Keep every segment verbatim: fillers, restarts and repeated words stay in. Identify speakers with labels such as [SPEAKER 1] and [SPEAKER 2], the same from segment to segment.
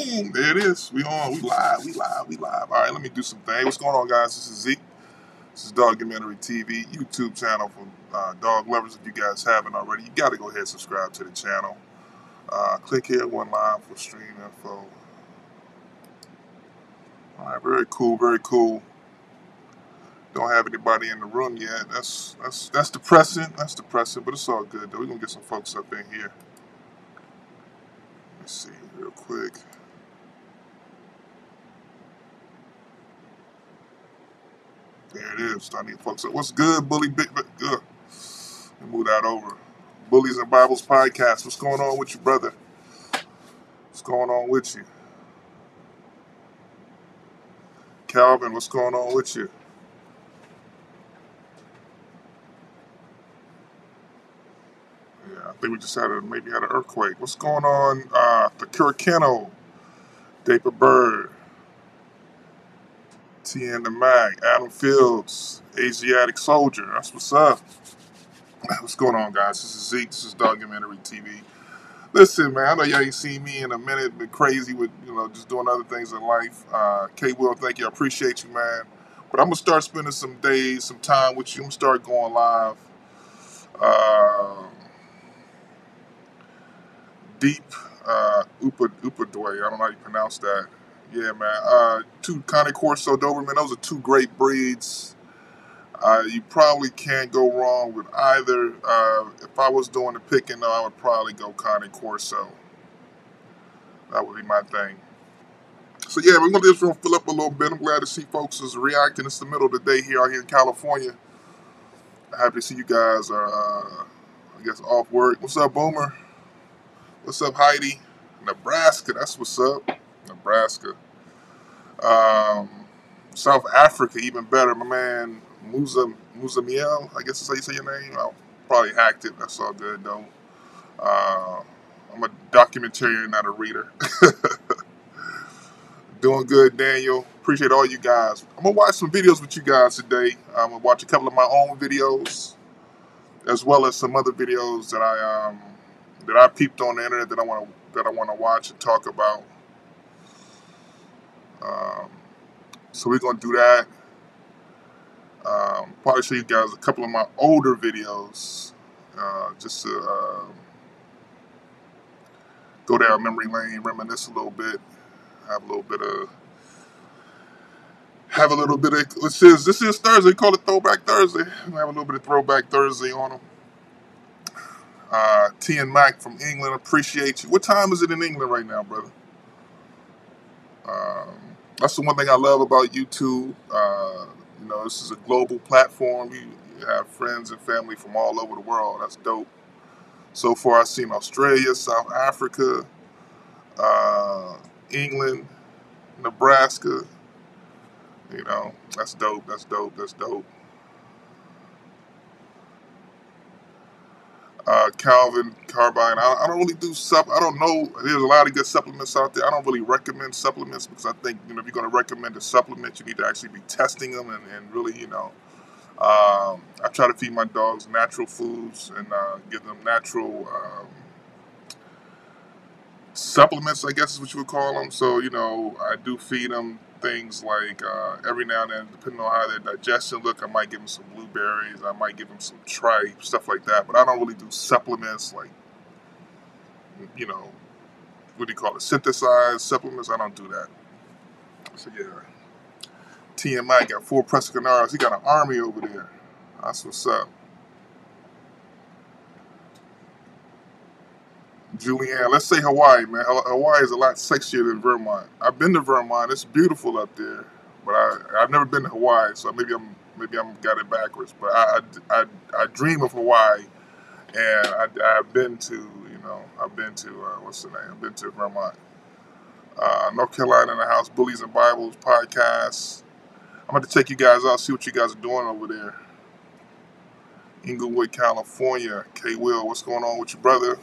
[SPEAKER 1] Boom! There it is. We on. We live. We live. We live. All right, let me do some things. What's going on, guys? This is Zeke. This is Dogumentary T V, YouTube channel for uh, dog lovers. If you guys haven't already, you got to go ahead and subscribe to the channel. Uh, click here, one live for stream info. All right, very cool, very cool. Don't have anybody in the room yet. That's that's that's depressing. That's depressing, but it's all good though. We're gonna get some folks up in here. Let's see real quick. There it is. I need folks up. What's good, Bully Big? Good. Let me move that over. Bullies and Bibles podcast. What's going on with you, brother? What's going on with you? Calvin, what's going on with you? Yeah, I think we just had a maybe had an earthquake. What's going on? Uh, the Curacano, David Bird, T N the Mag, Adam Fields, Asiatic Soldier. That's what's up. What's going on, guys? This is Zeke. This is Dogumentary T V. Listen, man, I know y'all ain't seen me in a minute. Been crazy with, you know, just doing other things in life. Uh, K. Will, thank you. I appreciate you, man. But I'm going to start spending some days, some time with you. I'm going to start going live. Uh, deep uh, Upa, Upadway. I don't know how you pronounce that. Yeah, man. Uh, two Cane Corso Doberman. Those are two great breeds. Uh, you probably can't go wrong with either. Uh, if I was doing the picking, though, I would probably go Cane Corso. That would be my thing. So yeah, we're gonna just gonna fill up a little bit. I'm glad to see folks is reacting. It's the middle of the day here out here in California. Happy to see you guys are, uh, I guess, off work. What's up, Boomer? What's up, Heidi? Nebraska. That's what's up. Nebraska. Um, South Africa, even better. My man Musa Muzamiel, I guess that's how you say your name. I probably hacked it. That's all good though. Uh, I'm a documentarian, not a reader. Doing good, Daniel. Appreciate all you guys. I'm gonna watch some videos with you guys today. I'm gonna watch a couple of my own videos, as well as some other videos that I um that I peeped on the internet that I want to that I want to watch and talk about. Um, so we're gonna do that. Um, probably show you guys a couple of my older videos, uh, just to uh, go down memory lane, reminisce a little bit, have a little bit of, have a little bit of. This is this is Thursday. We call it Throwback Thursday. We have a little bit of Throwback Thursday on them. Uh, T and Mac from England, appreciate you. What time is it in England right now, brother? Um, that's the one thing I love about YouTube. Uh, You know, this is a global platform. You have friends and family from all over the world. That's dope. So far, I've seen Australia, South Africa, uh, England, Nebraska. You know, that's dope. That's dope. That's dope. Uh, Calvin Carbine. I, I don't really do sup. I don't know. There's a lot of good supplements out there. I don't really recommend supplements because I think, you know, if you're going to recommend a supplement, you need to actually be testing them and, and really, you know. Um, I try to feed my dogs natural foods and uh, give them natural um, supplements, I guess is what you would call them. So, you know, I do feed them things like uh, every now and then, depending on how their digestion look, I might give them some blueberries, I might give them some tripe, stuff like that. But I don't really do supplements like, you know, what do you call it, synthesized supplements. I don't do that. So, yeah. T M I got four Presicanaras. He got an army over there. That's what's up. Julianne, let's say Hawaii, man. Hawaii is a lot sexier than Vermont. I've been to Vermont. It's beautiful up there, but I I've never been to Hawaii, so maybe I'm maybe I'm got it backwards. But I I, I, I dream of Hawaii, and I, I've been to you know I've been to uh, what's the name? I've been to Vermont, uh, North Carolina in the house. Bullies and Bibles podcast. I'm going to take you guys out, see what you guys are doing over there. Inglewood, California. K. Will, what's going on with your brother?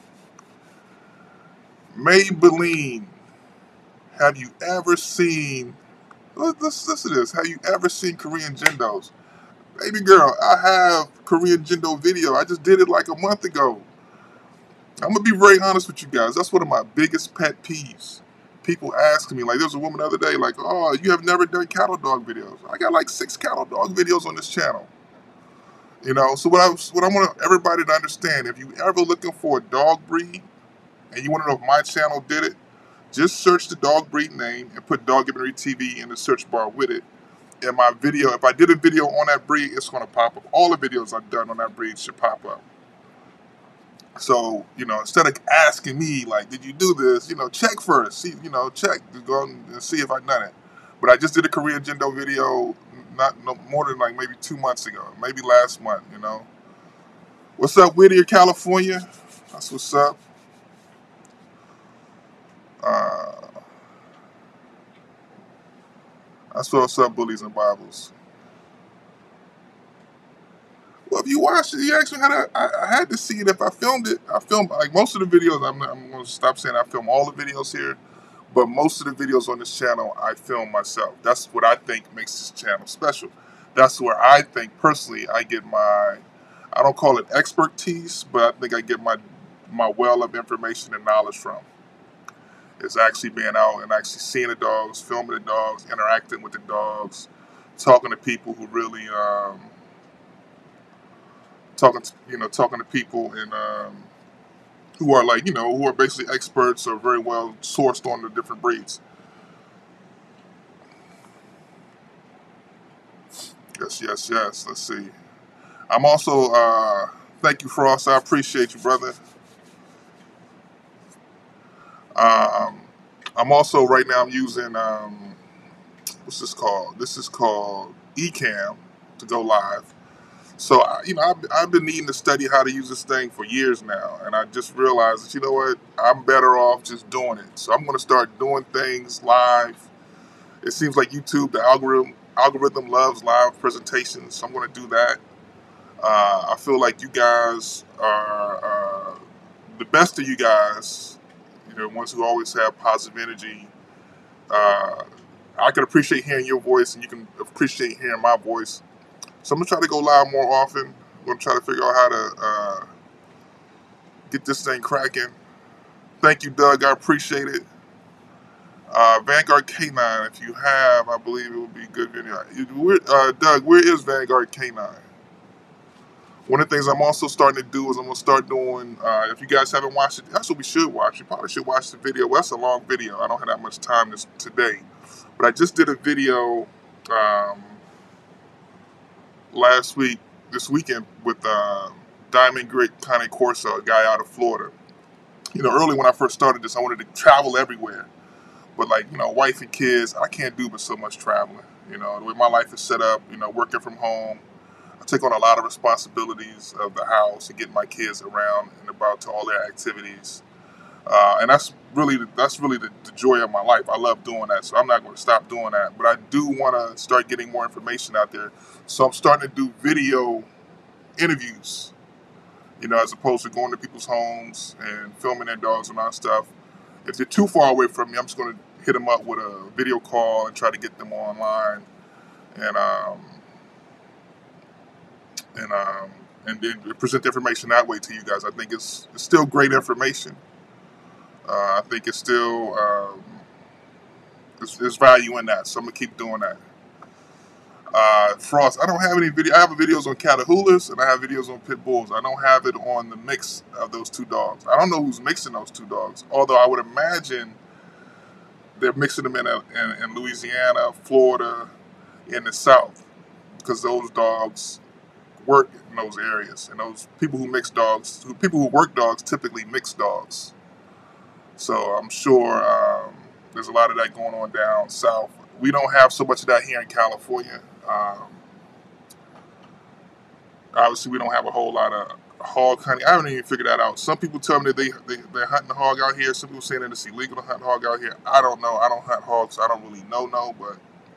[SPEAKER 1] Maybelline. Have you ever seen, listen, listen to this, have you ever seen Korean Jindos? Baby girl, I have Korean Jindo video. I just did it like a month ago. I'm going to be very honest with you guys. That's one of my biggest pet peeves. people asking me, like, there was a woman the other day, like, oh, you have never done cattle dog videos. I got like six cattle dog videos on this channel. You know, so what I what I want everybody to understand, if you ever looking for a dog breed and you want to know if my channel did it, just search the dog breed name and put Dogumentary T V in the search bar with it. And my video, if I did a video on that breed, it's going to pop up. All the videos I've done on that breed should pop up. So, you know, instead of asking me, like, did you do this? You know, check first. See, you know, check. Go and see if I've done it. But I just did a Korean Jindo video not no, more than like maybe two months ago. Maybe last month, you know. What's up, Whittier, California? That's what's up. Uh, that's what's up, Bullies and Bibles. Well, if you watched it, you actually had a, I, I had to see it if I filmed it. I filmed, like, most of the videos, I'm, I'm going to stop saying I film all the videos here, but most of the videos on this channel, I film myself. That's what I think makes this channel special. That's where I think, personally, I get my, I don't call it expertise, but I think I get my, my well of information and knowledge from. It's actually being out and actually seeing the dogs, filming the dogs, interacting with the dogs, talking to people who really, um, talking to, you know, talking to people and um, who are like, you know, who are basically experts or very well sourced on the different breeds. Yes, yes, yes. Let's see. I'm also, uh, thank you, Frost. I appreciate you, brother. Um, I'm also, right now, I'm using, um, what's this called? This is called Ecamm to go live. So, you know, I've, I've been needing to study how to use this thing for years now, and I just realized that, you know what, I'm better off just doing it. So I'm going to start doing things live. It seems like YouTube, the algorithm, algorithm loves live presentations, so I'm going to do that. Uh, I feel like you guys are uh, the best of you guys, you know, ones who always have positive energy. Uh, I can appreciate hearing your voice, and you can appreciate hearing my voice. So I'm going to try to go live more often. I'm going to try to figure out how to uh, get this thing cracking. Thank you, Doug. I appreciate it. Uh, Vanguard K nine, if you have, I believe it would be a good video. Where, uh, Doug, where is Vanguard K nine? One of the things I'm also starting to do is I'm going to start doing, uh, if you guys haven't watched it, that's what we should watch. You probably should watch the video. Well, that's a long video. I don't have that much time this, today. But I just did a video um, last week, this weekend, with uh, Diamond Grit Cane Corso, a guy out of Florida. You know, early when I first started this, I wanted to travel everywhere. But, like, you know, wife and kids, I can't do but so much traveling. You know, the way my life is set up, you know, working from home, I take on a lot of responsibilities of the house and getting my kids around and about to all their activities. Uh, and that's really, that's really the, the joy of my life. I love doing that, so I'm not going to stop doing that. But I do want to start getting more information out there. So I'm starting to do video interviews, you know, as opposed to going to people's homes and filming their dogs and all that stuff. If they're too far away from me, I'm just going to hit them up with a video call and try to get them online, and um, and um, and then present the information that way to you guys. I think it's, it's still great information. Uh, I think it's still um, there's, there's value in that, so I'm gonna keep doing that. Uh, Frost, I don't have any video. I have videos on Catahoulas and I have videos on Pit Bulls. I don't have it on the mix of those two dogs. I don't know who's mixing those two dogs, although I would imagine they're mixing them in, a, in, in Louisiana, Florida, in the South, because those dogs work in those areas, and those people who mix dogs, who, people who work dogs, typically mix dogs. So I'm sure um, there's a lot of that going on down south. We don't have so much of that here in California. Um, obviously, we don't have a whole lot of hog hunting. I haven't even figured that out. Some people tell me that they, they, they're hunting the hog out here. Some people saying that it's illegal to hunt hog out here. I don't know. I don't hunt hogs, so I don't really know, no, but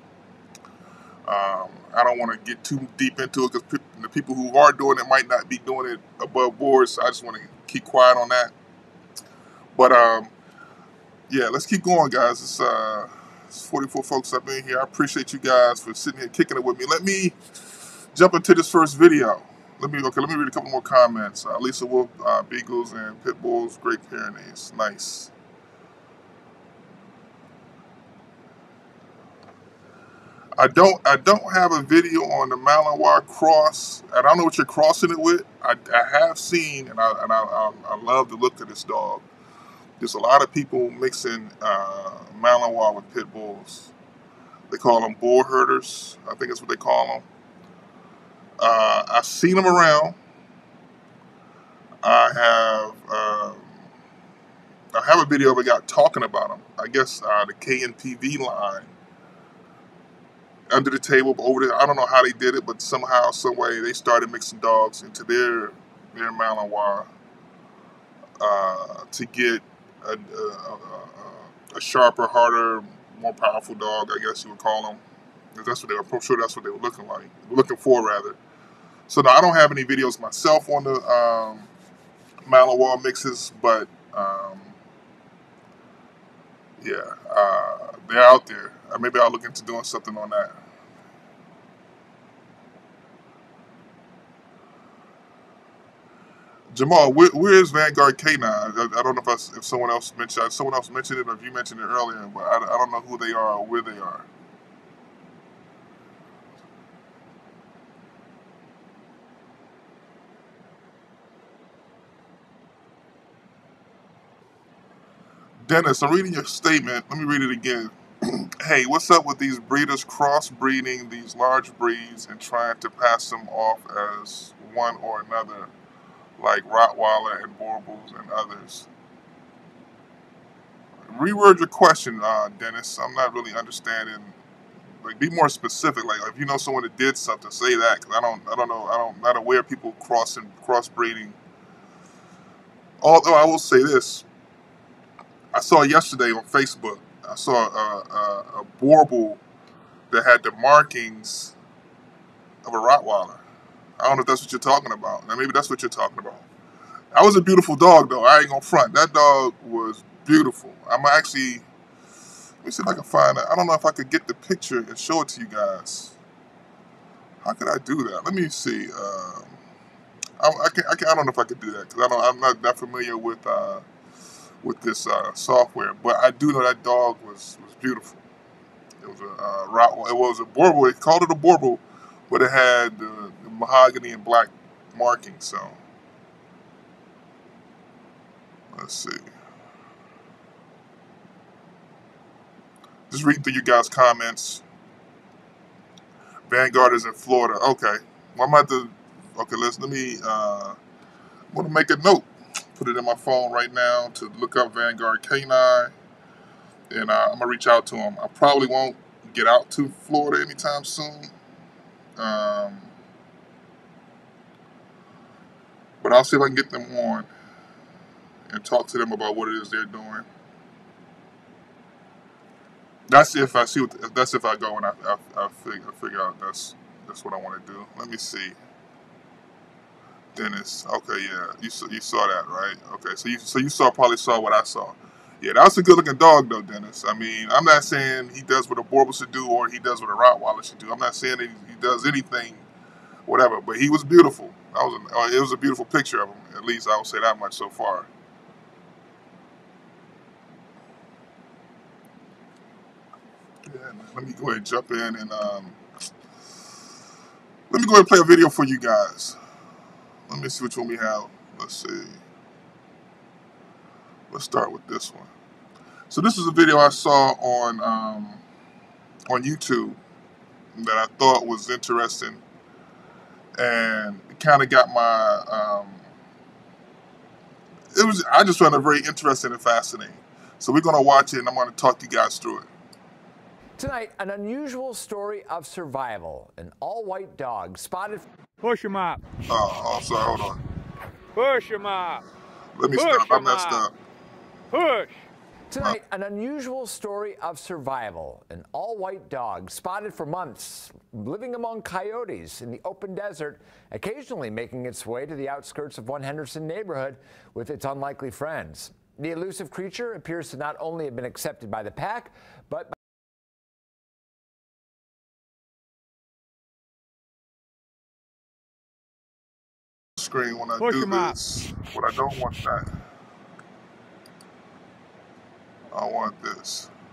[SPEAKER 1] um, I don't want to get too deep into it because pe the people who are doing it might not be doing it above board, so I just want to keep quiet on that. But, um, yeah, let's keep going, guys. It's, uh, it's forty-four folks up in here. I appreciate you guys for sitting here kicking it with me. Let me jump into this first video. Let me okay. Let me read a couple more comments. Uh, Lisa Wolf, uh, Beagles and Pit Bulls, great Pyrenees, nice. I don't I don't have a video on the Malinois cross. I don't know what you're crossing it with. I, I have seen, and I and I, I, I love the look of this dog. There's a lot of people mixing uh, Malinois with pit bulls. They call them bull herders. I think that's what they call them. Uh, I've seen them around. I have um, I have a video of a guy talking about them. I guess uh, the K N P V line under the table, over there. I don't know how they did it, but somehow, some way, they started mixing dogs into their their Malinois uh, to get a, a, a, a sharper, harder, more powerful dog. I guess you would call them. That's what they were. I'm sure that's what they were looking like, looking for rather. So now I don't have any videos myself on the um, Malinois mixes, but um, yeah, uh, they're out there. Uh, maybe I'll look into doing something on that. Jamal, where, where is Vanguard K nine? I, I don't know if I, if someone else mentioned someone else mentioned it or if you mentioned it earlier, but I, I don't know who they are or where they are. Dennis, I'm reading your statement. Let me read it again. Hey, what's up with these breeders crossbreeding these large breeds and trying to pass them off as one or another, like Rottweiler and Borbals and others? Reword your question, uh, Dennis. I'm not really understanding. Like, be more specific. Like, if you know someone that did something, say that. Cause I don't, I don't know. I don't, not aware of people crossing, crossbreeding. Although I will say this, I saw yesterday on Facebook. I saw a, a, a Borbal that had the markings of a Rottweiler. I don't know if that's what you're talking about. Now, maybe that's what you're talking about. That was a beautiful dog, though. I ain't gonna front. That dog was beautiful. I'm actually. Let me see if I can find it. I don't know if I could get the picture and show it to you guys. How could I do that? Let me see. Um, I, I, can, I, can, I don't know if I could do that because I don't. I'm not that familiar with uh, with this uh, software. But I do know that dog was was beautiful. It was a uh, Rottweiler. It was a Borbal. They called it a Borbal, but it had the, the mahogany and black markings. So let's see. Just reading through you guys' comments. Vanguard is in Florida. Okay. Well, I'm about to. Okay, let's let me. Uh, I want to make a note. Put it in my phone right now to look up Vanguard K nine, and uh, I'm gonna reach out to him. I probably won't get out to Florida anytime soon, um, but I'll see if I can get them on and talk to them about what it is they're doing. That's if I see. What, that's if I go and I, I, I, figure, I figure out that's that's what I want to do. Let me see. Dennis. Okay, yeah, you saw, you saw that, right? Okay, so you so you saw probably saw what I saw. Yeah, that was a good looking dog though, Dennis. I mean, I'm not saying he does what a Borbal should do or he does what a Rottweiler should do. I'm not saying that he does anything, whatever. But he was beautiful. That was a, uh, it was a beautiful picture of him. At least I would say that much so far. Yeah, let me go ahead and jump in and um, let me go ahead and play a video for you guys. Let me see which one we have. Let's see. Let's start with this one. So this is a video I saw on um, on YouTube that I thought was interesting, and it kind of got my. Um, it was I just found it very interesting and fascinating. So we're gonna watch it, and I'm gonna talk you guys through it.
[SPEAKER 2] Tonight, an unusual story of survival. An all-white dog spotted.
[SPEAKER 3] Push him up.
[SPEAKER 1] Oh, oh, sorry. Hold on.
[SPEAKER 3] Push him up.
[SPEAKER 1] Let me
[SPEAKER 3] Push
[SPEAKER 1] stop. I
[SPEAKER 3] him
[SPEAKER 1] messed
[SPEAKER 3] up.
[SPEAKER 1] up.
[SPEAKER 3] Push.
[SPEAKER 2] Tonight, an unusual story of survival. An all-white dog spotted for months, living among coyotes in the open desert, occasionally making its way to the outskirts of one Henderson neighborhood with its unlikely friends. The elusive creature appears to not only have been accepted by the pack, but by
[SPEAKER 1] Screen when I
[SPEAKER 3] Push
[SPEAKER 1] do
[SPEAKER 3] him up.
[SPEAKER 1] this, but I don't want that. I want this.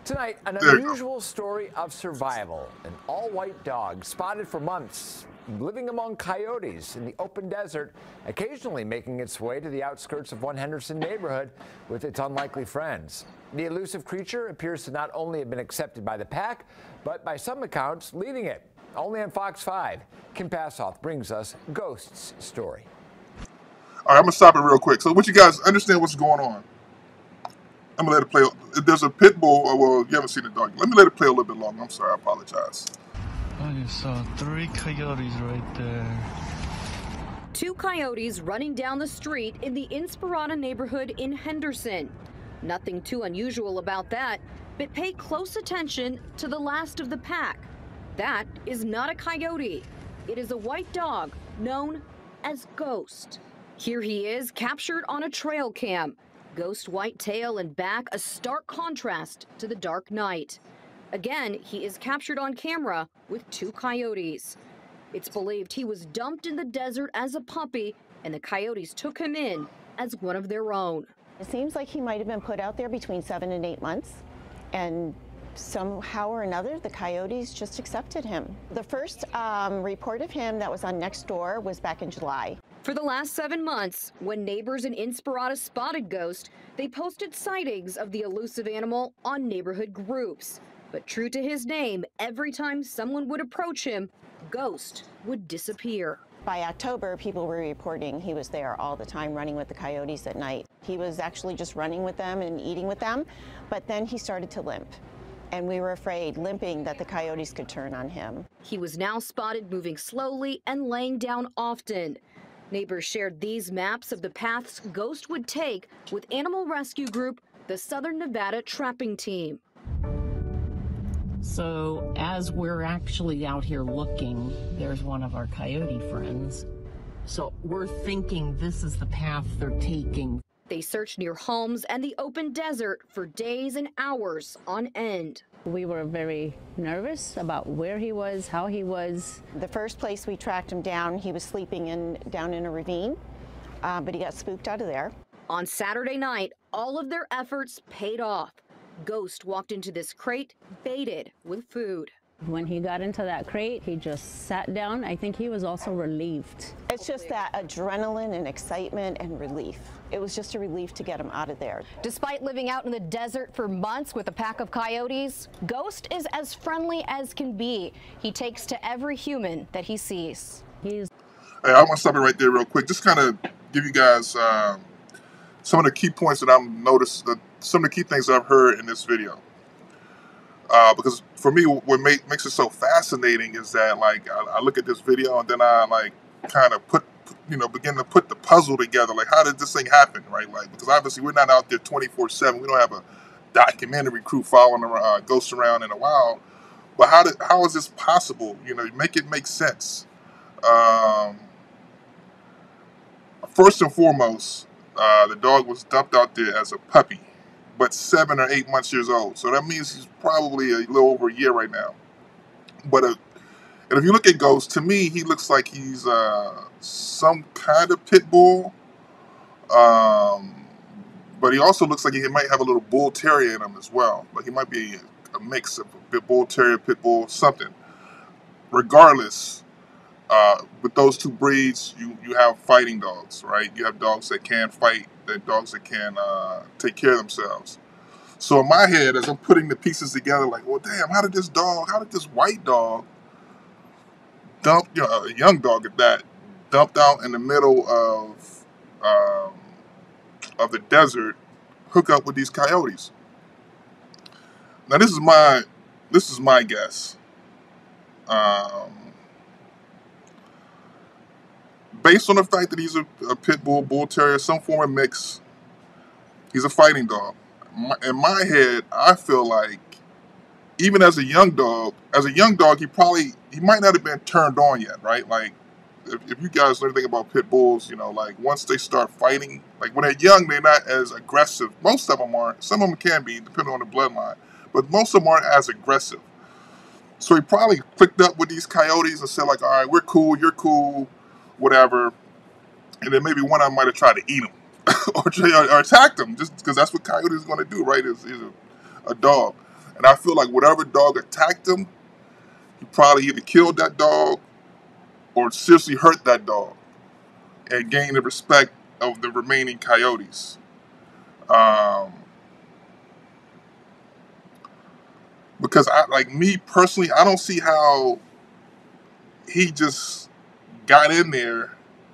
[SPEAKER 2] Tonight, an
[SPEAKER 1] There you go.
[SPEAKER 2] unusual story of survival. An all-white dog spotted for months, living among coyotes in the open desert, occasionally making its way to the outskirts of one Henderson neighborhood with its unlikely friends. The elusive creature appears to not only have been accepted by the pack, but by some accounts, leading it. Only on Fox five, Kim Passoff brings us Ghost's story.
[SPEAKER 1] All right, I'm gonna stop it real quick. So, what you guys understand what's going on? I'm gonna let it play. There's a pit bull. Well, you haven't seen the dog. Let me let it play a little bit longer. I'm sorry. I apologize.
[SPEAKER 4] I saw three coyotes right there.
[SPEAKER 5] Two coyotes running down the street in the Inspirada neighborhood in Henderson. Nothing too unusual about that, but pay close attention to the last of the pack. That is not a coyote. It is a white dog known as Ghost. Here he is, captured on a trail cam. Ghost white tail and back, a stark contrast to the dark night. Again, he is captured on camera with two coyotes. It's believed he was dumped in the desert as a puppy, and the coyotes took him in as one of their own.
[SPEAKER 6] It seems like he might have been put out there between seven and eight months, and somehow or another, the coyotes just accepted him. The first um, report of him that was on Nextdoor was back in July.
[SPEAKER 5] For the last seven months, when neighbors in Inspirada spotted Ghost, they posted sightings of the elusive animal on neighborhood groups. But true to his name, every time someone would approach him, Ghost would disappear.
[SPEAKER 6] By October, people were reporting he was there all the time running with the coyotes at night. He was actually just running with them and eating with them, but then he started to limp. And we were afraid, limping, that the coyotes could turn on him.
[SPEAKER 5] He was now spotted moving slowly and laying down often. Neighbors shared these maps of the paths Ghost would take with animal rescue group, the Southern Nevada Trapping Team.
[SPEAKER 7] So as we're actually out here looking, there's one of our coyote friends. So we're thinking this is the path they're taking.
[SPEAKER 5] They searched near homes and the open desert for days and hours on end.
[SPEAKER 8] We were very nervous about where he was, how he was.
[SPEAKER 6] The first place we tracked him down, he was sleeping in down in a ravine, uh, but he got spooked out of there.
[SPEAKER 5] On Saturday night, all of their efforts paid off. Ghost walked into this crate, baited with food.
[SPEAKER 8] When he got into that crate, he just sat down. I think he was also relieved.
[SPEAKER 6] It's just that adrenaline and excitement and relief. It was just a relief to get him out of there.
[SPEAKER 5] Despite living out in the desert for months with a pack of coyotes, Ghost is as friendly as can be. He takes to every human that he sees.
[SPEAKER 8] He's
[SPEAKER 1] Hey, I want to stop it right there real quick. Just kind of give you guys um, some of the key points that I've noticed, uh, some of the key things I've heard in this video. Uh, because for me, what make, makes it so fascinating is that, like, I, I look at this video and then I, like, kind of put, you know, begin to put the puzzle together. Like, how did this thing happen, right? Like, because obviously we're not out there twenty-four seven. We don't have a documentary crew following uh, ghosts around in the wild. But how did, how is this possible? You know, make it make sense. Um, first and foremost, uh, the dog was dumped out there as a puppy, but seven or eight months years old. So that means he's probably a little over a year right now. But uh, and if you look at Ghost, to me, he looks like he's uh, some kind of pit bull. Um, but he also looks like he might have a little bull terrier in him as well. But he might be a mix of a bull terrier, pit bull, something. Regardless, uh, with those two breeds, you, you have fighting dogs, right? You have dogs that can fight, that dogs that can uh, take care of themselves. So in my head, as I'm putting the pieces together, like, well, damn, how did this dog, how did this white dog dump, you know, a young dog at that, dumped out in the middle of um, of the desert, hook up with these coyotes? Now this is my this is my guess. Um, based on the fact that he's a, a pit bull, bull terrier, some form of mix, he's a fighting dog. My, in my head, I feel like even as a young dog, as a young dog, he probably, he might not have been turned on yet, right? Like, if, if you guys know anything about pit bulls, you know, like once they start fighting, like when they're young, they're not as aggressive. Most of them aren't. Some of them can be, depending on the bloodline, but most of them aren't as aggressive. So he probably clicked up with these coyotes and said, like, all right, we're cool, you're cool, whatever. And then maybe one of them might have tried to eat him or, or attack them, just because that's what coyotes are going to do, right? Is, is a, a dog. And I feel like whatever dog attacked him, he probably either killed that dog or seriously hurt that dog and gained the respect of the remaining coyotes. Um, because I, like me personally, I don't see how he just got in there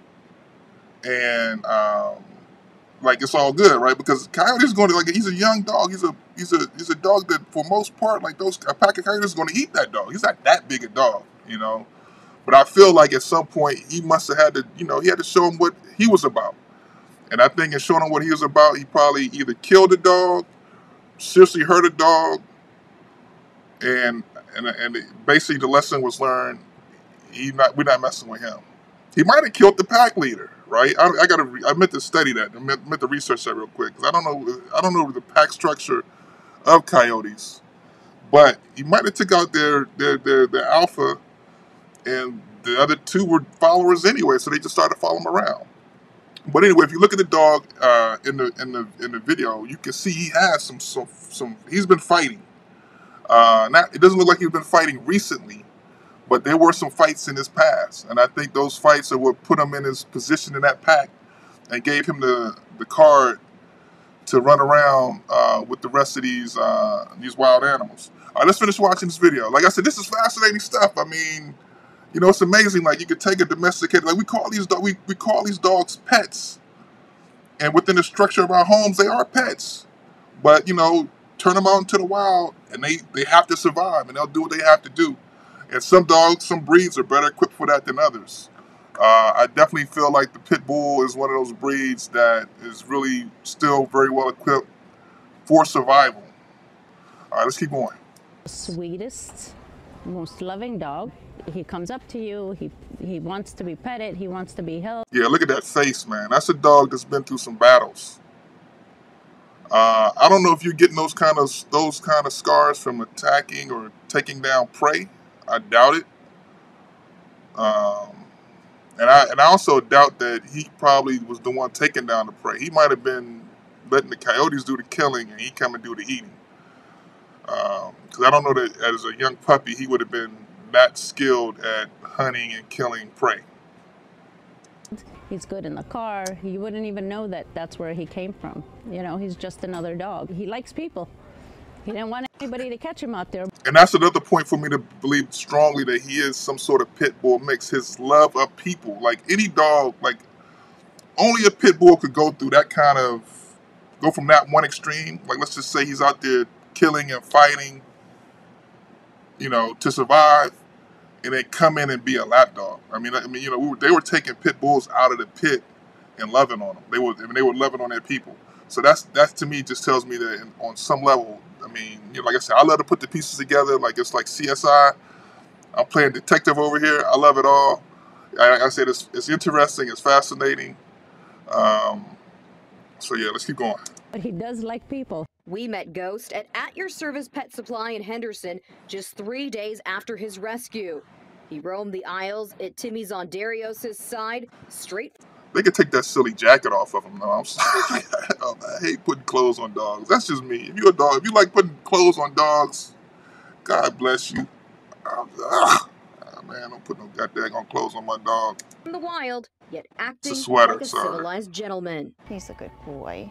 [SPEAKER 1] and um, like it's all good, right? Because coyote's going to like he's a young dog. He's a he's a he's a dog that for most part, like those a pack of coyotes is going to eat that dog. He's not that big a dog, you know. But I feel like at some point he must have had to, you know, he had to show him what he was about. And I think in showing him what he was about, he probably either killed a dog, seriously hurt a dog, and and and basically the lesson was learned. He not we're not messing with him. He might have killed the pack leader, right? I, I gotta I meant to study that. I meant, meant to research that real quick because I don't know I don't know the pack structure of coyotes, but he might have took out their their their, their alpha. And the other two were followers anyway, so they just started following him around. But anyway, if you look at the dog uh, in the in the in the video, you can see he has some some some. He's been fighting. Uh, not it doesn't look like he's been fighting recently, but there were some fights in his past, and I think those fights are what put him in his position in that pack, and gave him the the card to run around uh, with the rest of these uh, these wild animals. All right, let's finish watching this video. Like I said, this is fascinating stuff. I mean. You know, it's amazing. Like you could take a domesticated, like we call these dog, we we call these dogs pets, and within the structure of our homes, they are pets. But you know, turn them out into the wild, and they they have to survive, and they'll do what they have to do. And some dogs, some breeds are better equipped for that than others. Uh, I definitely feel like the pit bull is one of those breeds that is really still very well equipped for survival. All right, let's keep going.
[SPEAKER 8] Sweetest, most loving dog. He comes up to you, he he wants to be petted, he wants to be held.
[SPEAKER 1] Yeah, look at that face, man. That's a dog that's been through some battles. Uh, I don't know if you're getting those kind of those kind of scars from attacking or taking down prey. I doubt it. Um, and I and I also doubt that he probably was the one taking down the prey. He might have been letting the coyotes do the killing and he come and do the eating. Because um, I don't know that as a young puppy he would have been that skilled at hunting and killing prey.
[SPEAKER 8] He's good in the car. You wouldn't even know that that's where he came from. You know, he's just another dog. He likes people. He didn't want anybody to catch him out there.
[SPEAKER 1] And that's another point for me to believe strongly that he is some sort of pit bull mix. His love of people. Like any dog, like only a pit bull could go through that kind of, go from that one extreme. Like let's just say he's out there killing and fighting, you know, to survive. And then come in and be a lap dog. I mean, I mean, you know, we were, they were taking pit bulls out of the pit and loving on them. They were, I mean, they were loving on their people. So that's that to me just tells me that in, on some level, I mean, you know, like I said, I love to put the pieces together. Like it's like C S I. I'm playing detective over here. I love it all. Like I said, it's it's interesting. It's fascinating. Um, so yeah, let's keep going.
[SPEAKER 8] But he does like people.
[SPEAKER 5] We met Ghost at At Your Service Pet Supply in Henderson just three days after his rescue. He roamed the aisles at Timmy's on Darius' side, straight.
[SPEAKER 1] They could take that silly jacket off of him. No, I'm sorry. I hate putting clothes on dogs. That's just me. If you're a dog, if you like putting clothes on dogs, God bless you. Uh, ah, man, don't put no goddamn clothes on my dog.
[SPEAKER 5] In the wild, yet acting
[SPEAKER 1] it's a sweater,
[SPEAKER 5] like a
[SPEAKER 1] sorry.
[SPEAKER 5] civilized gentleman.
[SPEAKER 6] He's a good boy.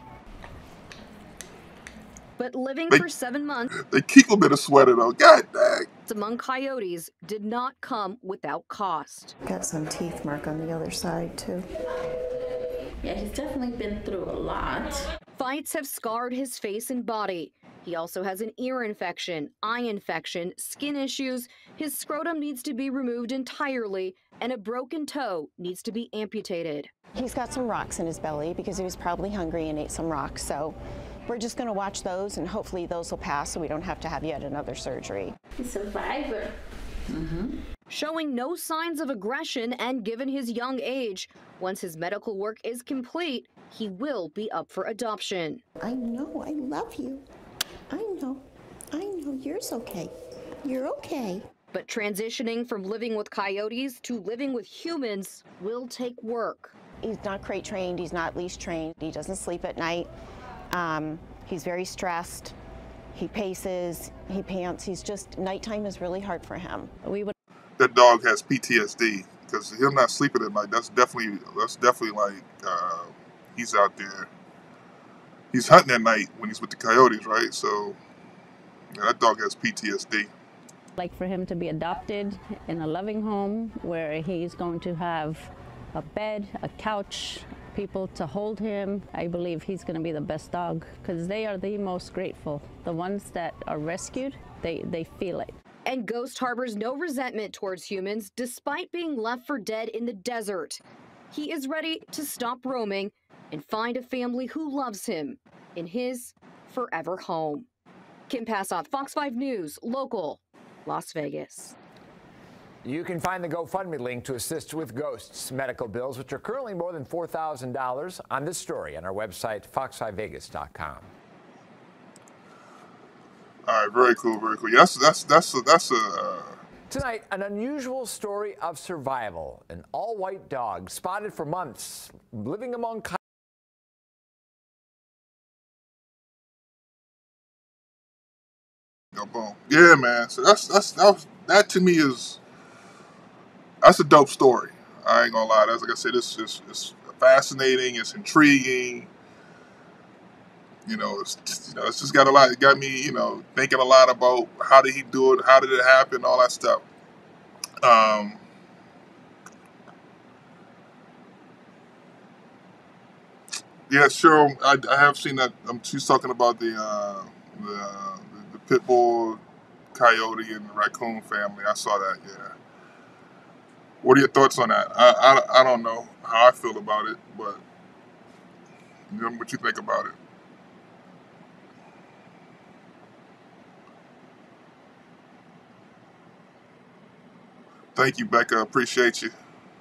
[SPEAKER 5] But living
[SPEAKER 1] they,
[SPEAKER 5] for seven months,
[SPEAKER 1] they keep him in a sweater though. God dang.
[SPEAKER 5] Among coyotes did not come without cost.
[SPEAKER 6] Got some teeth mark on the other side too.
[SPEAKER 7] Yeah, he's definitely been through a lot.
[SPEAKER 5] Fights have scarred his face and body. He also has an ear infection, eye infection, skin issues. His scrotum needs to be removed entirely, and a broken toe needs to be amputated.
[SPEAKER 6] He's got some rocks in his belly because he was probably hungry and ate some rocks. So we're just going to watch those, and hopefully those will pass so we don't have to have yet another surgery.
[SPEAKER 7] He's a survivor. Mm-hmm.
[SPEAKER 5] Showing no signs of aggression, and given his young age, once his medical work is complete, he will be up for adoption.
[SPEAKER 9] I know, I love you. I know, I know, you're okay. You're okay.
[SPEAKER 5] But transitioning from living with coyotes to living with humans will take work.
[SPEAKER 6] He's not crate trained, he's not leash trained, he doesn't sleep at night. Um, he's very stressed. He paces, he pants. He's just, nighttime is really hard for him.
[SPEAKER 8] We would.
[SPEAKER 1] That dog has P T S D because him not sleeping at night. That's definitely that's definitely like uh, he's out there. He's hunting at night when he's with the coyotes, right? So yeah, that dog has P T S D.
[SPEAKER 8] Like for him to be adopted in a loving home where he's going to have a bed, a couch, people to hold him. I believe he's going to be the best dog because they are the most grateful. The ones that are rescued, they, they feel it.
[SPEAKER 5] And Ghost harbors no resentment towards humans despite being left for dead in the desert. He is ready to stop roaming and find a family who loves him in his forever home. Kim Passoff, Fox five News, local, Las Vegas.
[SPEAKER 2] You can find the GoFundMe link to assist with Ghost's medical bills, which are currently more than four thousand dollars, on this story on our website, fox five vegas dot com.
[SPEAKER 1] All right, very cool, very cool. Yeah, that's that's that's a, that's a. Uh...
[SPEAKER 2] Tonight, an unusual story of survival. An all-white dog spotted for months living among coyotes.
[SPEAKER 1] Boom. Yeah, man. So that's that's that, was, that to me is that's a dope story. I ain't gonna lie. That's like I said, it's it's, it's fascinating. It's intriguing. You know, it's you know, it's just got a lot. It got me, you know, thinking a lot about how did he do it, how did it happen, all that stuff. Um, yeah, sure. I, I have seen that. Um, she's talking about the uh, the, the pit bull, coyote, and the raccoon family. I saw that. Yeah. What are your thoughts on that? I I, I don't know how I feel about it, but you know what you think about it. Thank you, Becca. Appreciate you.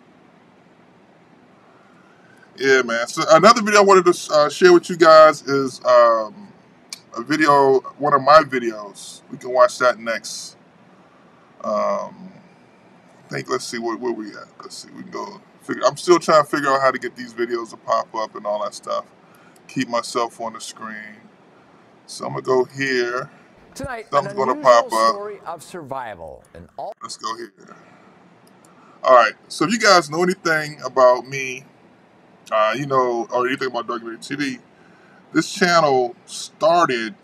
[SPEAKER 1] Yeah, man. So another video I wanted to uh, share with you guys is um, a video, one of my videos. We can watch that next. Um, I think, let's see, where, where we at? Let's see, we can go figure. I'm still trying to figure out how to get these videos to pop up and all that stuff. Keep myself on the screen. So I'm going to go here.
[SPEAKER 2] Tonight,
[SPEAKER 1] something's
[SPEAKER 2] an
[SPEAKER 1] going to pop up.
[SPEAKER 2] Story of survival. And all
[SPEAKER 1] Let's go here. All right, so if you guys know anything about me, uh, you know, or anything about Documentary T V, this channel started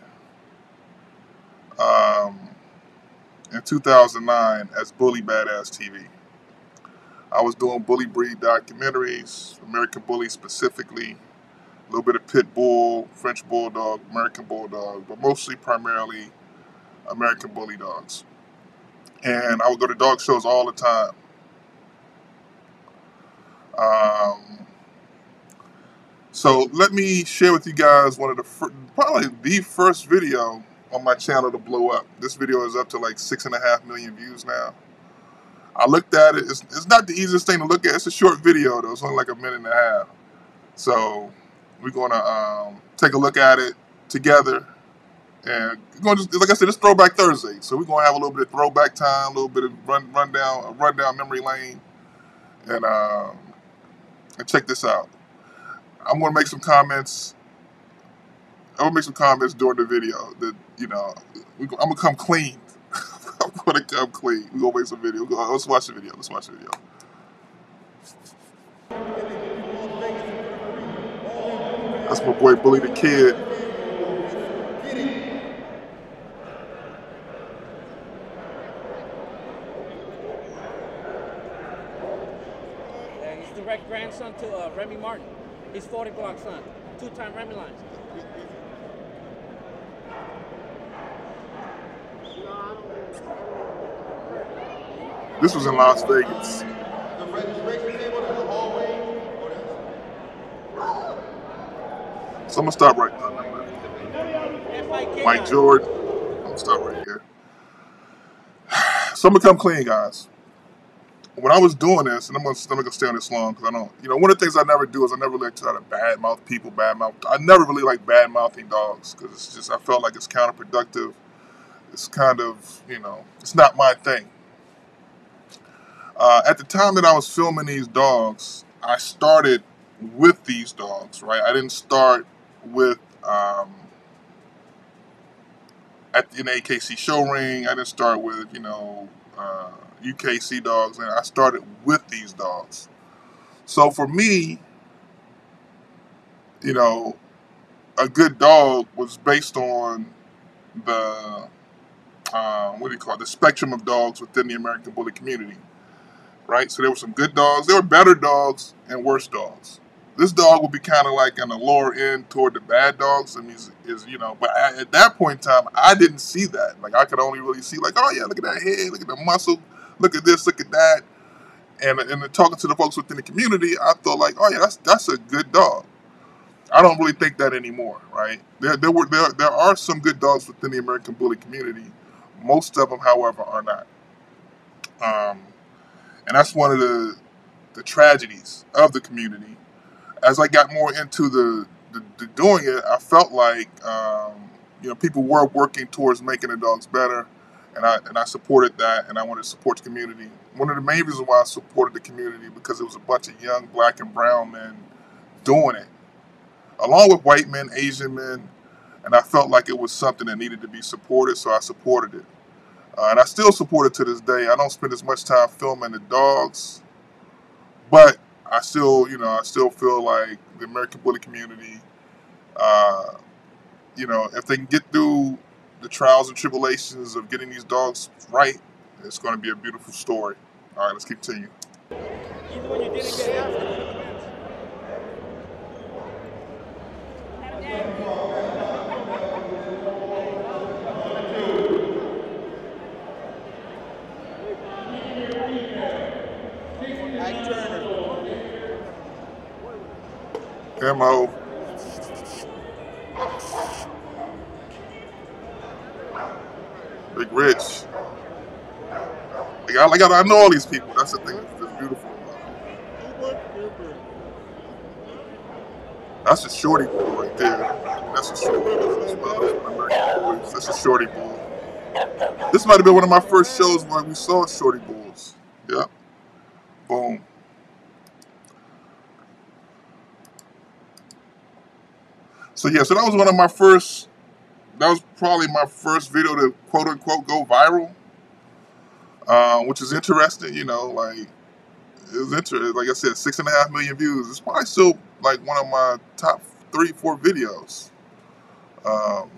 [SPEAKER 1] um, in two thousand nine as Bully Badass T V. I was doing bully breed documentaries, American Bully specifically, a little bit of Pit Bull, French Bulldog, American Bulldog, but mostly primarily American Bully dogs. And I would go to dog shows all the time. Um, so let me share with you guys one of the fir probably the first video on my channel to blow up. This video is up to like six and a half million views now. I looked at it. It's, it's not the easiest thing to look at. It's a short video though. It's only like a minute and a half. So we're gonna um, take a look at it together, and we're gonna just, like I said, it's Throwback Thursday. So we're gonna have a little bit of throwback time, a little bit of run rundown, a rundown memory lane, and. Um, And check this out. I'm gonna make some comments. I'm gonna make some comments during the video that you know. We, I'm gonna come clean. I'm gonna come clean. We gonna make some video. Go, let's watch the video. Let's watch the video. That's my boy Bully the Kid.
[SPEAKER 10] Direct grandson to uh, Remy Martin. He's forty block son, two-time Remy lines.
[SPEAKER 1] This was in Las Vegas. So I'm gonna stop right now. Mike Jordan. I'm gonna stop right here. So I'm gonna come clean, guys. When I was doing this, and I'm gonna, I'm gonna stay on this long because I don't, you know, one of the things I never do is I never like try to badmouth people, badmouth. I never really like badmouthing dogs because it's just I felt like it's counterproductive. It's kind of, you know, it's not my thing. Uh, at the time that I was filming these dogs, I started with these dogs, right? I didn't start with um, at the, in the A K C show ring. I didn't start with, you know, uh, U K C dogs, and I started with these dogs. So for me, you know, a good dog was based on the, uh, what do you call it, the spectrum of dogs within the American Bully community, right? So there were some good dogs. There were better dogs and worse dogs. This dog would be kind of like on the lower end toward the bad dogs. I mean, is, is you know, but I, at that point in time, I didn't see that. Like, I could only really see, like, oh yeah, look at that head, look at the muscle, look at this, look at that. And and then talking to the folks within the community, I thought like, oh yeah, that's that's a good dog. I don't really think that anymore, right? There there were there there are some good dogs within the American Bully community. Most of them, however, are not. Um, and that's one of the the tragedies of the community. As I got more into the, the, the doing it, I felt like um, you know, people were working towards making the dogs better, and I and I supported that, and I wanted to support the community. One of the main reasons why I supported the community, because it was a bunch of young black and brown men doing it, along with white men, Asian men, and I felt like it was something that needed to be supported, so I supported it. Uh, and I still support it to this day. I don't spend as much time filming the dogs, but I still, you know, I still feel like the American Bully community, uh, you know, if they can get through the trials and tribulations of getting these dogs right, it's going to be a beautiful story. All right, let's continue.
[SPEAKER 10] Even when you didn't get after.
[SPEAKER 1] M O Big Rich. Like I, like I know all these people. That's the thing that's, that's beautiful. That's a shorty bull right there. That's a shorty bull. That's a shorty bull. This might have been one of my first shows where we saw shorty bulls. Yep. Boom. So yeah, so that was one of my first, that was probably my first video to quote unquote go viral, uh, which is interesting, you know, like, it was interesting, like I said, six and a half million views. It's probably still like one of my top three, four videos. Um,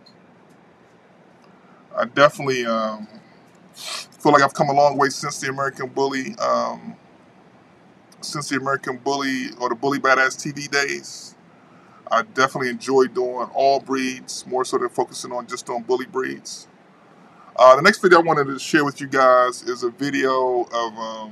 [SPEAKER 1] I definitely um, feel like I've come a long way since the American Bully, um, since the American Bully or the Bully Badass T V days. I definitely enjoy doing all breeds, more so than focusing on just on bully breeds. Uh, the next video I wanted to share with you guys is a video of, um,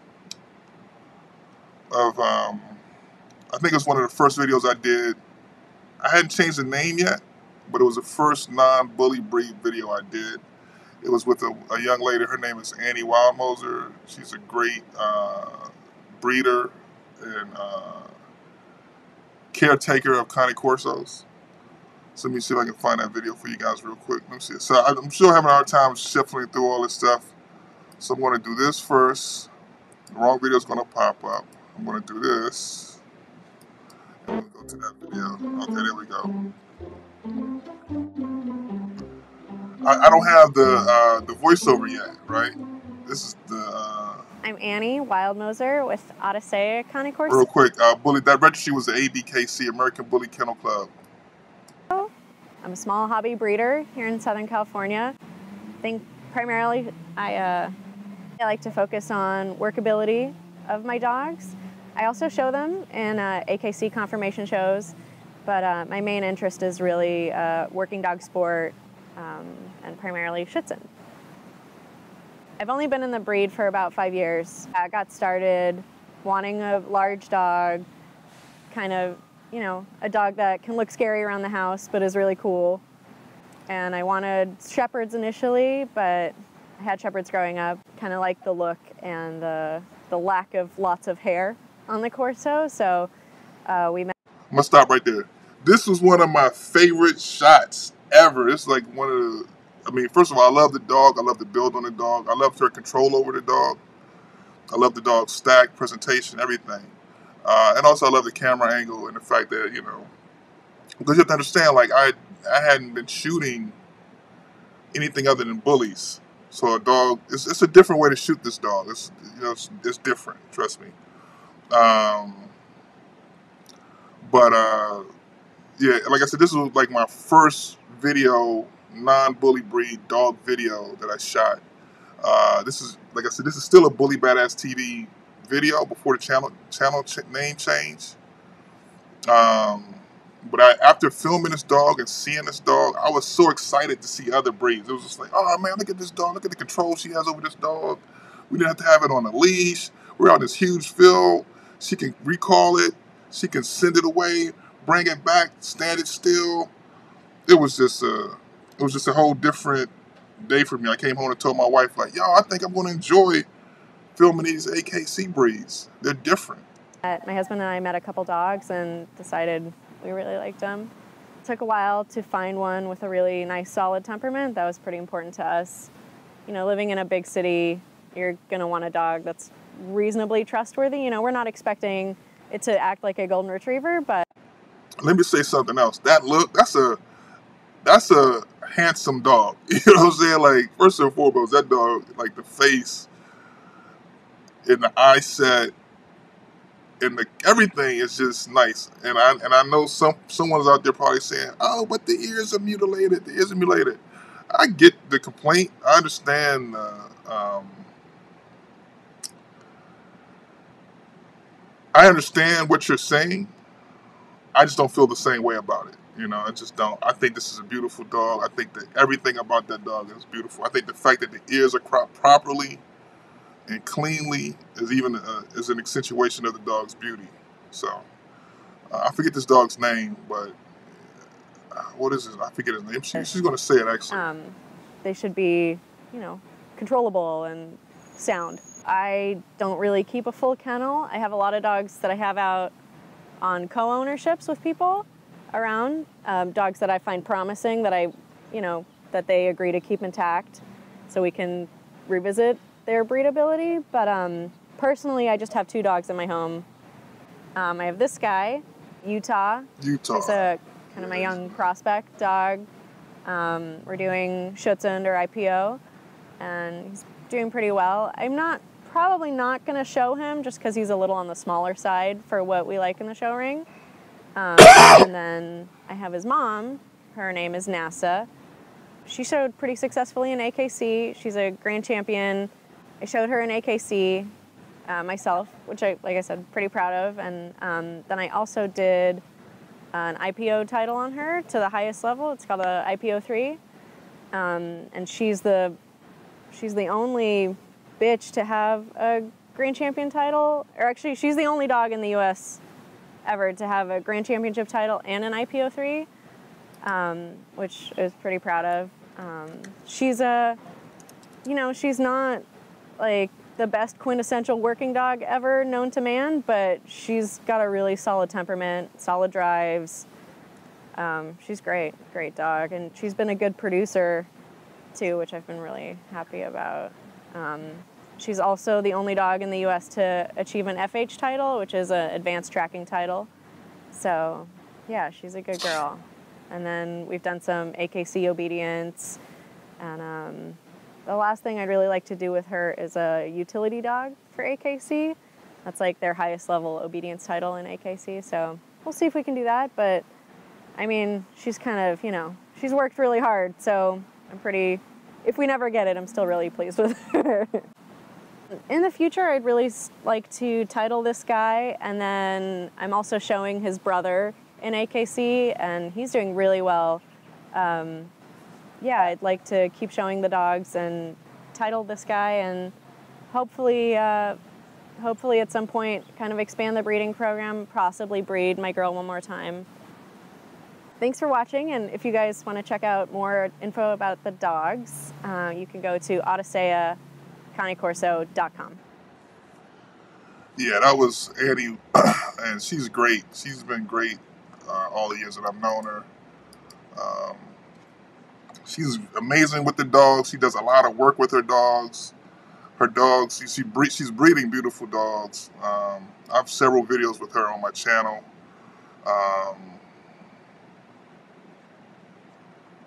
[SPEAKER 1] of um, I think it was one of the first videos I did. I hadn't changed the name yet, but it was the first non-bully breed video I did. It was with a, a young lady. Her name is Annie Wildmoser. She's a great uh, breeder and uh, caretaker of Cane Corsos. So let me see if I can find that video for you guys real quick. Let me see. So I'm still having a hard time shuffling through all this stuff. So I'm going to do this first. The wrong video is going to pop up. I'm going to do this. I'm going to go to that video. Okay, there we go. I, I don't have the uh, the voiceover yet, right? This is the... Uh,
[SPEAKER 11] I'm Annie Wildmoser with Odyssea Cane Corso.
[SPEAKER 1] Real quick, uh, bully, that registry was the A B K C, American Bully Kennel Club.
[SPEAKER 11] I'm a small hobby breeder here in Southern California. I think primarily I, uh, I like to focus on workability of my dogs. I also show them in uh, A K C conformation shows, but uh, my main interest is really uh, working dog sport um, and primarily Schutzhund. I've only been in the breed for about five years. I got started wanting a large dog, kind of, you know, a dog that can look scary around the house but is really cool. And I wanted Shepherds initially, but I had Shepherds growing up, kind of like the look and the, the lack of lots of hair on the Corso, so uh, we met.
[SPEAKER 1] I'm gonna stop right there. This was one of my favorite shots ever. It's like one of the, I mean, first of all, I love the dog. I love the build on the dog. I love her control over the dog. I love the dog's stack, presentation, everything. Uh, and also I love the camera angle and the fact that, you know, because you have to understand, like, I I hadn't been shooting anything other than bullies. So a dog, it's, it's a different way to shoot this dog. It's, you know, it's, it's different, trust me. Um, but uh, yeah, like I said, this was like my first video, non-bully breed dog video that I shot. Uh, this is, like I said, this is still a Bully Badass T V video before the channel channel ch name change. Um, but I, after filming this dog and seeing this dog, I was so excited to see other breeds. It was just like, oh man, look at this dog. Look at the control she has over this dog. We didn't have to have it on a leash. We're on this huge field. She can recall it. She can send it away, bring it back, stand it still. It was just a, it was just a whole different day for me. I came home and told my wife, like, yo, I think I'm going to enjoy filming these A K C breeds. They're different.
[SPEAKER 11] Uh, my husband and I met a couple dogs and decided we really liked them. It took a while to find one with a really nice, solid temperament. That was pretty important to us. You know, living in a big city, you're going to want a dog that's reasonably trustworthy. You know, we're not expecting it to act like a golden retriever, but...
[SPEAKER 1] Let me say something else. That look, that's a, that's a handsome dog. You know what I'm saying? Like, first and foremost, that dog, like the face and the eye set, and the, everything is just nice. And I and I know some someone's out there probably saying, oh, but the ears are mutilated, the ears are mutilated. I get the complaint. I understand uh, um, I understand what you're saying. I just don't feel the same way about it. You know, I just don't. I think this is a beautiful dog. I think that everything about that dog is beautiful. I think the fact that the ears are cropped properly and cleanly is even uh, is an accentuation of the dog's beauty. So uh, I forget this dog's name, but uh, what is it? I forget his name. She, she's going to say it actually.
[SPEAKER 11] Um, they should be, you know, controllable and sound. I don't really keep a full kennel. I have a lot of dogs that I have out on co-ownerships with people around, um, dogs that I find promising, that I, you know, that they agree to keep intact so we can revisit their breedability. But um, personally, I just have two dogs in my home. Um, I have this guy, Utah.
[SPEAKER 1] Utah.
[SPEAKER 11] He's a kind of my young prospect dog. Um, we're doing Schutzen under I P O, and he's doing pretty well. I'm not probably not going to show him just because he's a little on the smaller side for what we like in the show ring. Um, and then I have his mom. Her name is NASA. She showed pretty successfully in A K C. She's a grand champion. I showed her in A K C uh, myself, which I, like I said, pretty proud of. And um, then I also did an I P O title on her to the highest level. It's called a I P O three. Um, and she's the, she's the only bitch to have a grand champion title. Or actually, she's the only dog in the U S ever to have a grand championship title and an I P O three, um, which I was pretty proud of. Um, she's a, you know, she's not like the best quintessential working dog ever known to man, but she's got a really solid temperament, solid drives. Um, she's great, great dog. And she's been a good producer too, which I've been really happy about. Um, she's also the only dog in the U S to achieve an F H title, which is an advanced tracking title. So yeah, she's a good girl. And then we've done some A K C obedience. And um, the last thing I'd really like to do with her is a utility dog for A K C. That's like their highest level obedience title in A K C. So we'll see if we can do that. But I mean, she's kind of, you know, she's worked really hard. So I'm pretty, if we never get it, I'm still really pleased with her. In the future, I'd really like to title this guy, and then I'm also showing his brother in A K C, and he's doing really well. Um, yeah, I'd like to keep showing the dogs and title this guy, and hopefully, uh, hopefully at some point, kind of expand the breeding program, possibly breed my girl one more time. Thanks for watching, and if you guys want to check out more info about the dogs, uh, you can go to Odisea Cane Corso dot com.
[SPEAKER 1] Yeah, that was Annie, and she's great. She's been great uh, all the years that I've known her. Um, she's amazing with the dogs. She does a lot of work with her dogs. Her dogs, she, she bre she's breeding beautiful dogs. Um, I have several videos with her on my channel. Um,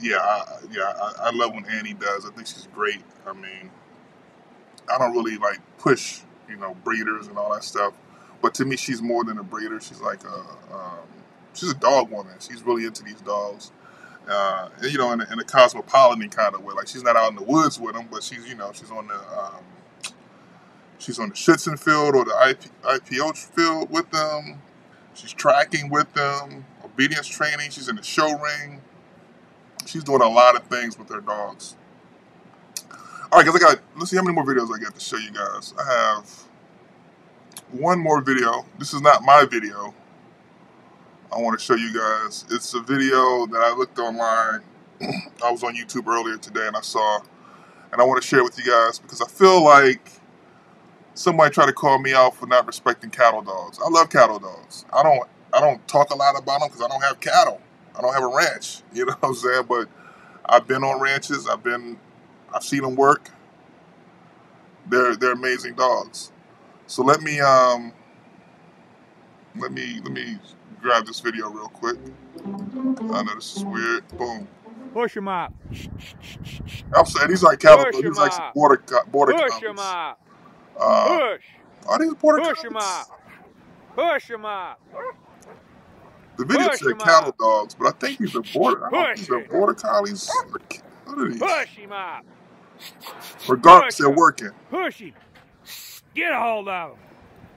[SPEAKER 1] yeah, I, yeah, I, I love when Annie does. I think she's great. I mean, I don't really like push, you know, breeders and all that stuff. But to me, she's more than a breeder. She's like a, um, she's a dog woman. She's really into these dogs. Uh, and, you know, in a, in a cosmopolitan kind of way. Like, she's not out in the woods with them, but she's, you know, she's on the, um, she's on the Schützen field or the I P, I P O field with them. She's tracking with them, obedience training. She's in the show ring. She's doing a lot of things with her dogs. All right, guys, I got, let's see how many more videos I got to show you guys. I have one more video. This is not my video. I want to show you guys. It's a video that I looked online. I was on YouTube earlier today and I saw, and I want to share it with you guys because I feel like somebody tried to call me out for not respecting cattle dogs. I love cattle dogs. I don't, I don't talk a lot about them because I don't have cattle. I don't have a ranch, you know what I'm saying? But I've been on ranches. I've been, I've seen them work. They're they're amazing dogs. So let me um let me let me grab this video real quick. I know this is weird. Boom.
[SPEAKER 3] Push him up.
[SPEAKER 1] I'm saying these aren't cattle dogs.
[SPEAKER 3] Push
[SPEAKER 1] These
[SPEAKER 3] him
[SPEAKER 1] are like some
[SPEAKER 3] up.
[SPEAKER 1] border co- border
[SPEAKER 3] Push him
[SPEAKER 1] collies.
[SPEAKER 3] up.
[SPEAKER 1] Uh,
[SPEAKER 3] Push.
[SPEAKER 1] are these border
[SPEAKER 3] Push him
[SPEAKER 1] collies?
[SPEAKER 3] up. Push him up.
[SPEAKER 1] The video
[SPEAKER 3] Push
[SPEAKER 1] said
[SPEAKER 3] him
[SPEAKER 1] cattle
[SPEAKER 3] up.
[SPEAKER 1] dogs, but I think these are border. I don't think
[SPEAKER 3] Push
[SPEAKER 1] these are
[SPEAKER 3] it.
[SPEAKER 1] border collies. What are these?
[SPEAKER 3] Push him up.
[SPEAKER 1] Regardless,
[SPEAKER 3] Push
[SPEAKER 1] they're
[SPEAKER 3] him.
[SPEAKER 1] working.
[SPEAKER 3] Push him. Get a hold of him.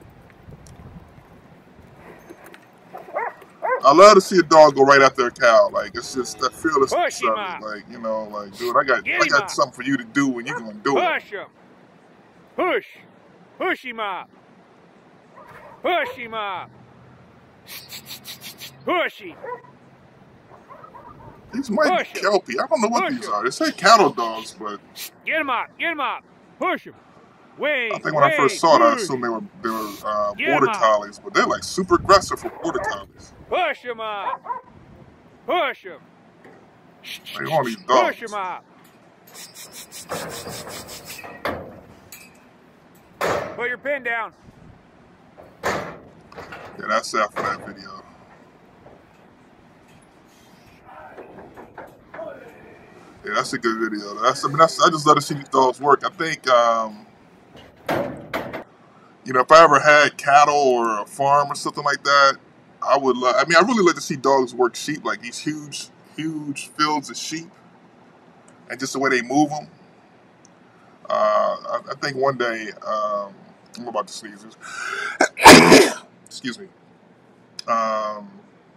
[SPEAKER 1] I love to see a dog go right after a cow. Like, it's just that fearless
[SPEAKER 3] Push him
[SPEAKER 1] of
[SPEAKER 3] up.
[SPEAKER 1] it. Like, you know, like, dude, I got
[SPEAKER 3] Get
[SPEAKER 1] I
[SPEAKER 3] him
[SPEAKER 1] got
[SPEAKER 3] up.
[SPEAKER 1] something for you to do when you're gonna do it.
[SPEAKER 3] Push him. Push. Push him up. Push him up. Push him.
[SPEAKER 1] These might
[SPEAKER 3] Push
[SPEAKER 1] be
[SPEAKER 3] 'em.
[SPEAKER 1] Kelpie. I don't know what
[SPEAKER 3] Push
[SPEAKER 1] these
[SPEAKER 3] 'em.
[SPEAKER 1] are. They say cattle dogs, but
[SPEAKER 3] Get him up. Get him up. Push him. Wait.
[SPEAKER 1] I think when I first
[SPEAKER 3] wait,
[SPEAKER 1] saw it, I
[SPEAKER 3] push.
[SPEAKER 1] assumed they were they were uh,
[SPEAKER 3] Get
[SPEAKER 1] border
[SPEAKER 3] 'em up.
[SPEAKER 1] collies, but they're like super aggressive for border collies.
[SPEAKER 3] Push him up. Push him.
[SPEAKER 1] Like all these dogs.
[SPEAKER 3] Push him up. Put your pin down.
[SPEAKER 1] Yeah, that's that for that video. Yeah, that's a good video. That's I mean, that's I just love to see these dogs work. I think, um, you know, if I ever had cattle or a farm or something like that, I would. Love, I mean, I really like to see dogs work sheep, like these huge, huge fields of sheep, and just the way they move them. Uh, I, I think one day, um, I'm about to sneeze. Excuse me. Um,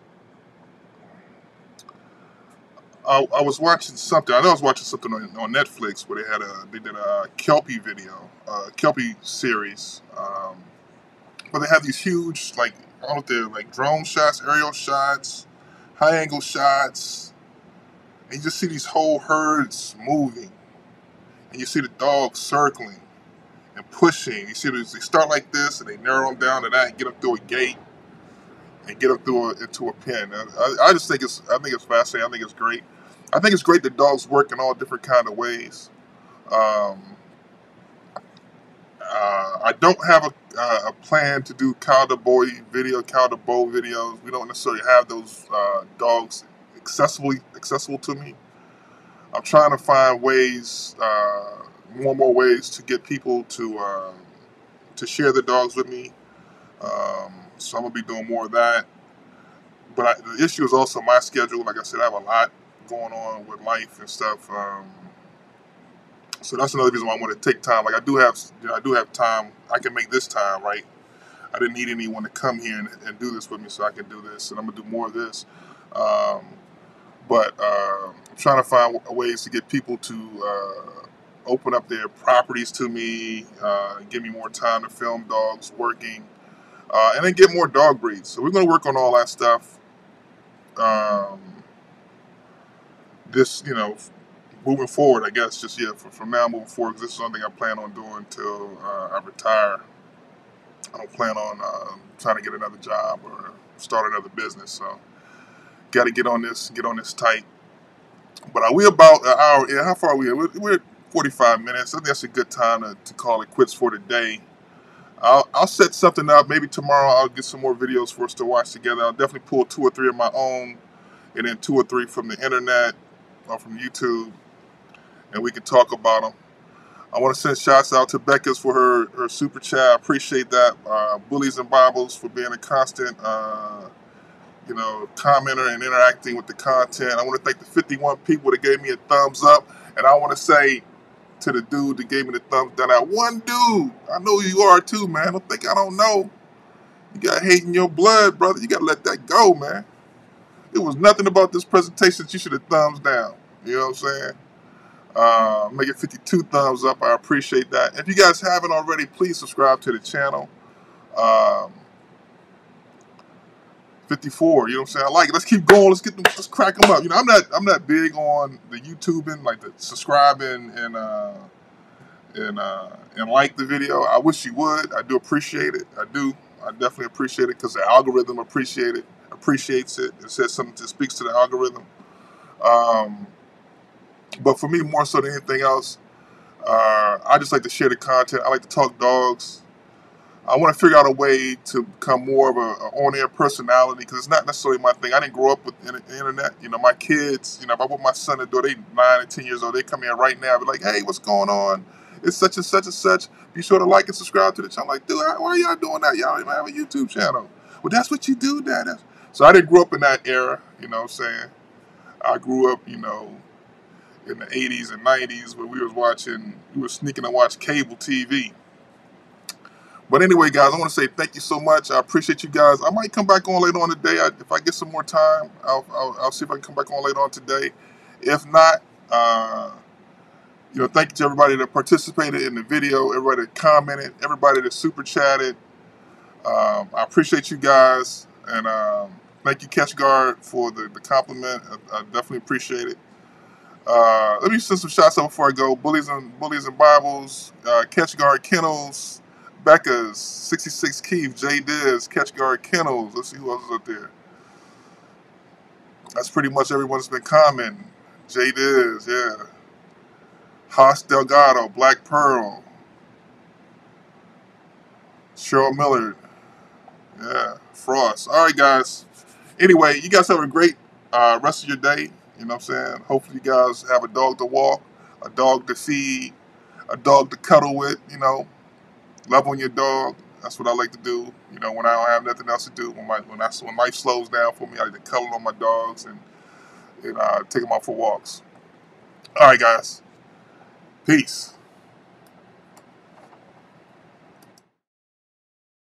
[SPEAKER 1] I, I was watching something. I know I was watching something on, on Netflix where they had a they did a Kelpie video, a Kelpie series. Um, but they have these huge, like, I don't know if they're like drone shots, aerial shots, high angle shots, and you just see these whole herds moving, and you see the dogs circling and pushing. You see this, they start like this, and they narrow them down to that, and get them through a gate, and get them through a, into a pen. I, I just think it's I think it's fascinating. I think it's great. I think it's great that dogs work in all different kind of ways. Um, uh, I don't have a, uh, a plan to do cow to boy video, cow to bow videos. We don't necessarily have those uh, dogs accessibly accessible to me. I'm trying to find ways, uh, more and more ways to get people to uh, to share their dogs with me. Um, so I'm gonna be doing more of that. But I, the issue is also my schedule. Like I said, I have a lot going on with life and stuff. Um, so that's another reason why I want to take time. Like I do have, you know, I do have time. I can make this time, right? I didn't need anyone to come here and, and do this with me, so I can do this, and I'm gonna do more of this. Um, but uh, I'm trying to find ways to get people to uh, open up their properties to me, uh, give me more time to film dogs working, uh, and then get more dog breeds. So we're gonna work on all that stuff. Um, this, you know, moving forward, I guess, just, yeah, from, from now moving forward, because this is something I plan on doing until uh, I retire. I don't plan on uh, trying to get another job or start another business, so got to get on this, get on this tight. But are we about an hour? Yeah, how far are we? We're, we're at forty-five minutes. I think that's a good time to, to call it quits for today. I'll, I'll set something up. Maybe tomorrow I'll get some more videos for us to watch together. I'll definitely pull two or three of my own, and then two or three from the internet. or from YouTube, and we can talk about them. I want to send shouts out to Becca's for her, her super chat. I appreciate that. Uh, Bullies and Bibles for being a constant, uh, you know, commenter and interacting with the content. I want to thank the fifty-one people that gave me a thumbs up. And I want to say to the dude that gave me the thumbs down, that one dude, I know who you are too, man. Don't think I don't know. You got hate in your blood, brother. You got to let that go, man. It was nothing about this presentation that you should have thumbs down. You know what I'm saying? Uh, make it fifty-two thumbs up. I appreciate that. If you guys haven't already, please subscribe to the channel. Um, fifty-four, you know what I'm saying? I like it. Let's keep going. Let's get them. Let's crack them up. You know, I'm not. I'm not big on the YouTubing, like the subscribing and uh, and uh, and like the video. I wish you would. I do appreciate it. I do. I definitely appreciate it because the algorithm appreciate it. Appreciates it. It says something that speaks to the algorithm. Um, But for me, more so than anything else, uh, I just like to share the content. I like to talk dogs. I want to figure out a way to become more of a, a on-air personality because it's not necessarily my thing. I didn't grow up with the internet. You know, my kids, you know, if I put my son in the door, they nine and ten years old, they come in right now, be like, hey, what's going on? It's such and such and such. Be sure to like and subscribe to the channel. I'm like, dude, why are y'all doing that? Y'all don't even have a YouTube channel. Well, that's what you do, Dad. So I didn't grow up in that era, you know what I'm saying? I grew up, you know, in the eighties and nineties where we was watching, we were sneaking to watch cable T V. But anyway, guys, I want to say thank you so much. I appreciate you guys. I might come back on later on today. I, if I get some more time, I'll, I'll, I'll see if I can come back on later on today. If not, uh, you know, thank you to everybody that participated in the video, everybody that commented, everybody that super chatted. Um, I appreciate you guys. And um, thank you, Catch Guard, for the, the compliment. I, I definitely appreciate it. Uh, let me send some shots out before I go. Bullies and Bullies and Bibles, uh, Catch Guard Kennels, Becca's, sixty-six Keith, J Diz, Catch Guard Kennels. Let's see who else is up there. That's pretty much everyone that's been commenting. J Diz, yeah. Haas Delgado, Black Pearl, Cheryl Millard, yeah, Frost. All right, guys. Anyway, you guys have a great uh, rest of your day. You know what I'm saying? Hopefully you guys have a dog to walk, a dog to feed, a dog to cuddle with, you know. Love on your dog. That's what I like to do. You know, when I don't have nothing else to do, when my when, I, when life slows down for me, I like to cuddle on my dogs and, and uh, take them out for walks. All right, guys. Peace.